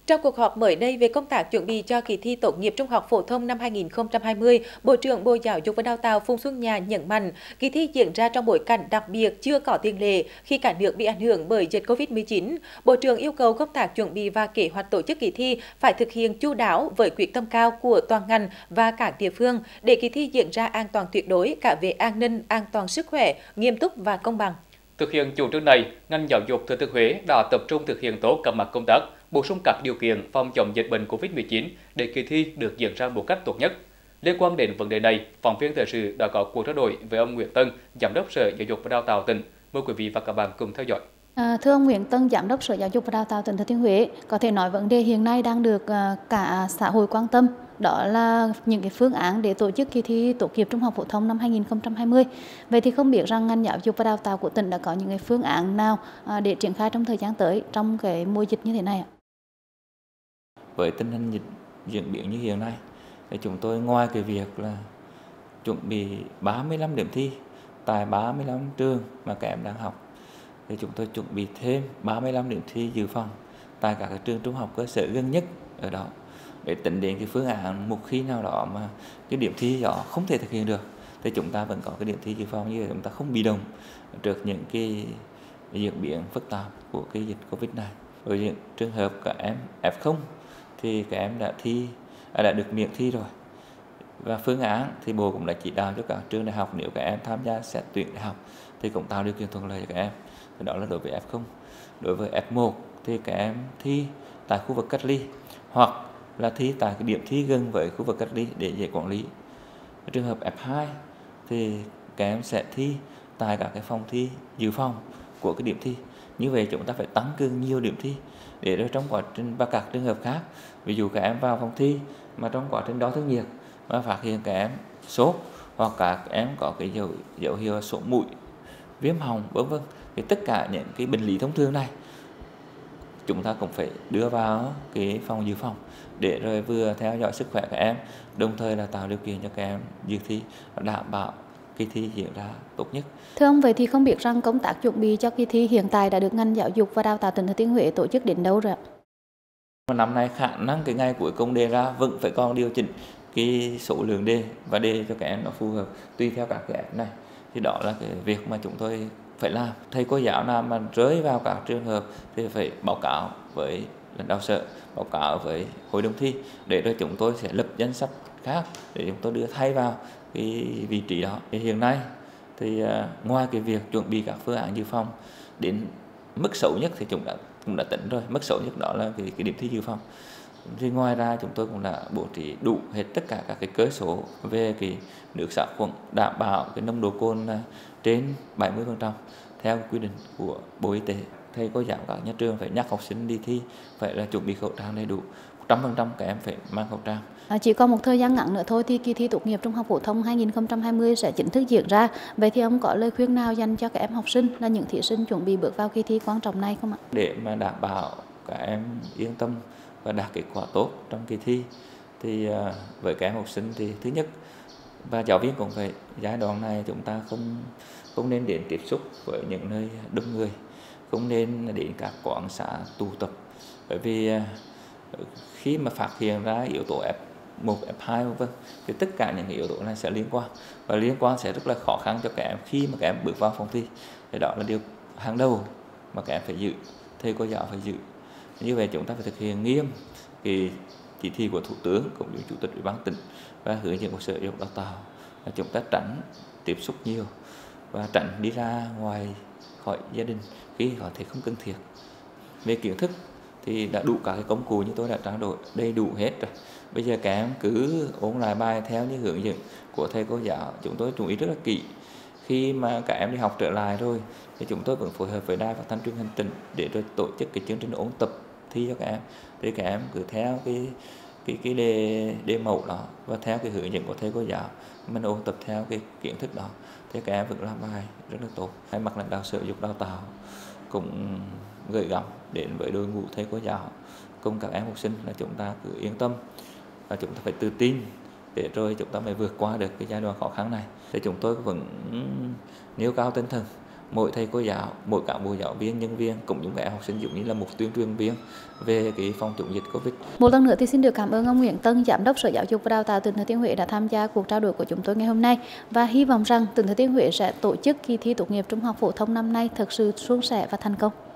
Trong cuộc họp mới đây về công tác chuẩn bị cho kỳ thi tốt nghiệp trung học phổ thông năm 2020, Bộ trưởng Bộ Giáo dục và Đào tạo Phùng Xuân Nhạ nhấn mạnh, kỳ thi diễn ra trong bối cảnh đặc biệt chưa có tiền lệ khi cả nước bị ảnh hưởng bởi dịch Covid-19. Bộ trưởng yêu cầu công tác chuẩn bị và kế hoạch tổ chức kỳ thi phải thực hiện chu đáo với quyết tâm cao của toàn ngành và các địa phương để kỳ thi diễn ra an toàn tuyệt đối cả về an ninh, an toàn sức khỏe, nghiêm túc và công bằng. Thực hiện chủ trương này, ngành giáo dục Thừa Thiên Huế đã tập trung thực hiện tốt các mặt công tác, bổ sung các điều kiện phòng chống dịch bệnh COVID-19 để kỳ thi được diễn ra một cách tốt nhất. Liên quan đến vấn đề này, phóng viên thời sự đã có cuộc trao đổi với ông Nguyễn Tân, Giám đốc Sở Giáo dục và Đào tạo tỉnh. Mời quý vị và các bạn cùng theo dõi. Thưa ông Nguyễn Tân, Giám đốc Sở Giáo dục và Đào tạo tỉnh Thừa Thiên Huế, có thể nói vấn đề hiện nay đang được cả xã hội quan tâm, đó là những cái phương án để tổ chức kỳ thi tốt nghiệp trung học phổ thông năm 2020. Vậy thì không biết rằng ngành giáo dục và đào tạo của tỉnh đã có những cái phương án nào để triển khai trong thời gian tới trong cái mùa dịch như thế này ạ? Với tình hình dịch diễn biến như hiện nay, thì chúng tôi ngoài cái việc là chuẩn bị 35 điểm thi tại 35 trường mà các em đang học, thì chúng tôi chuẩn bị thêm 35 điểm thi dự phòng tại các trường trung học cơ sở gần nhất ở đó, để tính đến cái phương án một khi nào đó mà cái điểm thi đó không thể thực hiện được thì chúng ta vẫn có cái điểm thi dự phòng, như vậy chúng ta không bị động trước những cái diễn biến phức tạp của cái dịch Covid này. Với những trường hợp các em F0 thì các em đã được miễn thi rồi, và phương án thì Bộ cũng đã chỉ đạo cho các trường đại học nếu các em tham gia xét tuyển đại học thì cũng tạo điều kiện thuận lợi cho các em. Thì đó là đối với F0. Đối với F1 thì các em thi tại khu vực cách ly hoặc là thi tại cái điểm thi gần với khu vực cách ly để dễ quản lý. Trường hợp F2 thì các em sẽ thi tại các cái phòng thi dự phòng của cái điểm thi. Như vậy chúng ta phải tăng cường nhiều điểm thi để rồi trong quá trình, và các trường hợp khác, ví dụ các em vào phòng thi mà trong quá trình đo thân nhiệt và phát hiện các em sốt hoặc các em có cái dấu hiệu sổ mũi, viêm họng, vân vân, thì tất cả những cái bệnh lý thông thường này chúng ta cũng phải đưa vào cái phòng dự phòng để rồi vừa theo dõi sức khỏe các em, đồng thời là tạo điều kiện cho các em dự thi và đảm bảo kỳ thi diễn ra tốt nhất. Thưa ông, vậy thì không biết rằng công tác chuẩn bị cho kỳ thi hiện tại đã được ngành giáo dục và đào tạo tỉnh Thừa Thiên Huế tổ chức đến đâu rồi ạ? Năm nay khả năng cái ngày cuối cùng đề ra vẫn phải còn điều chỉnh cái số lượng đề và đề cho các em nó phù hợp tùy theo các cái app này. Thì đó là cái việc mà chúng tôi phải làm. Thầy cô giáo nào mà rơi vào các trường hợp thì phải báo cáo với lãnh đạo sở, báo cáo với hội đồng thi để rồi chúng tôi sẽ lập danh sách khác để chúng tôi đưa thay vào cái vị trí đó. Thì hiện nay thì ngoài cái việc chuẩn bị các phương án dự phòng, đến mức xấu nhất thì chúng cũng đã tính rồi, mức xấu nhất đó là cái điểm thi dự phòng. Thì ngoài ra chúng tôi cũng đã bố trí đủ hết tất cả các cái cơ số về cái nước sát khuẩn, đảm bảo cái nồng độ cồn trên 70% theo quy định của Bộ Y tế. Thầy cô giáo các nhà trường phải nhắc học sinh đi thi phải là chuẩn bị khẩu trang đầy đủ, 100% các em phải mang khẩu trang. Chỉ còn một thời gian ngắn nữa thôi thì kỳ thi tốt nghiệp trung học phổ thông 2020 sẽ chính thức diễn ra. Vậy thì ông có lời khuyên nào dành cho các em học sinh là những thí sinh chuẩn bị bước vào kỳ thi quan trọng này không ạ? Để mà đảm bảo các em yên tâm và đạt kết quả tốt trong kỳ thi thì với các em học sinh thì thứ nhất, và giáo viên cũng phải, giai đoạn này chúng ta không nên đến tiếp xúc với những nơi đông người, không nên đến các quán xá tụ tập, bởi vì khi mà phát hiện ra yếu tố F1, F2 vân vân thì tất cả những yếu tố này sẽ liên quan sẽ rất là khó khăn cho các em khi mà các em bước vào phòng thi. Thì đó là điều hàng đầu mà các em phải giữ, thầy cô giáo phải giữ. Như vậy chúng ta phải thực hiện nghiêm cái chỉ thị của Thủ tướng cũng như Chủ tịch Ủy ban tỉnh và hướng dẫn của Sở Giáo dục Đào tạo là chúng ta tránh tiếp xúc nhiều và tránh đi ra ngoài khỏi gia đình khi có thể không cần thiết. Về kiến thức thì đã đủ cả cái công cụ như tôi đã trao đổi đầy đủ hết rồi. Bây giờ các em cứ ôn lại bài theo như hướng dẫn của thầy cô giáo. Chúng tôi chú ý rất là kỹ. Khi mà các em đi học trở lại rồi thì chúng tôi vẫn phối hợp với Đài Phát thanh Truyền hình tỉnh để rồi tổ chức cái chương trình ôn tập thi cho các em. Để các em cứ theo cái đề mẫu đó và theo cái hướng dẫn của thầy cô giáo mình ôn tập theo cái kiến thức đó thì các em vẫn làm bài rất là tốt. Thay mặt lãnh đạo Sở Giáo dục Đào tạo cũng gửi gắm đến với đội ngũ thầy cô giáo cùng các em học sinh là chúng ta cứ yên tâm và chúng ta phải tự tin để rồi chúng ta mới vượt qua được cái giai đoạn khó khăn này. Thì chúng tôi vẫn nêu cao tinh thần mỗi thầy cô giáo, mỗi cán bộ giáo viên, nhân viên cũng những các học sinh giống như là một tuyên truyền viên về cái phòng chống dịch Covid. Một lần nữa thì xin được cảm ơn ông Nguyễn Tân, Giám đốc Sở Giáo dục và Đào tạo tỉnh Thừa Thiên Huế đã tham gia cuộc trao đổi của chúng tôi ngày hôm nay, và hy vọng rằng tỉnh Thừa Thiên Huế sẽ tổ chức kỳ thi tốt nghiệp trung học phổ thông năm nay thật sự suôn sẻ và thành công.